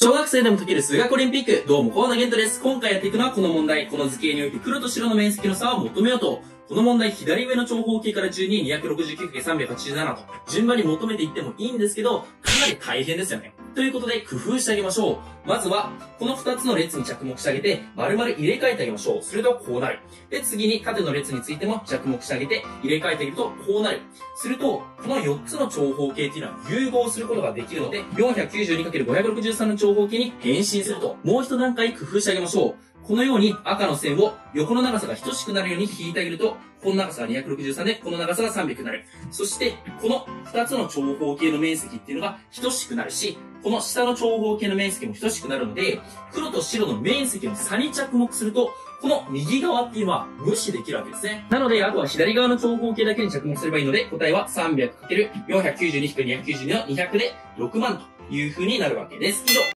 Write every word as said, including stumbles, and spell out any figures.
小学生でも解ける数学オリンピック、どうも、河野玄斗です。今回やっていくのはこの問題。この図形において黒と白の面積の差を求めようと。この問題、左上の長方形から順に にひゃくろくじゅうきゅうかけるさんびゃくはちじゅうなな と、順番に求めていってもいいんですけど、かなり大変ですよね。ということで、工夫してあげましょう。まずは、このふたつの列に着目してあげて、丸々入れ替えてあげましょう。するとこうなる。で、次に縦の列についても着目してあげて、入れ替えてあげるとこうなる。すると、このよっつの長方形っていうのは融合することができるので、よんひゃくきゅうじゅうにかけるごひゃくろくじゅうさん の長方形に変身すると、もう一段階工夫してあげましょう。このように赤の線を横の長さが等しくなるように引いてあげると、この長さがにひゃくろくじゅうさんで、この長さがさんびゃくになる。そして、このふたつの長方形の面積っていうのが等しくなるし、この下の長方形の面積も等しくなるので、黒と白の面積の差に着目すると、この右側っていうのは無視できるわけですね。なので、あとは左側の長方形だけに着目すればいいので、答えは さんびゃくかけるよんひゃくきゅうじゅうにひくにひゃくきゅうじゅうに のにひゃくでろくまんという風になるわけです。以上。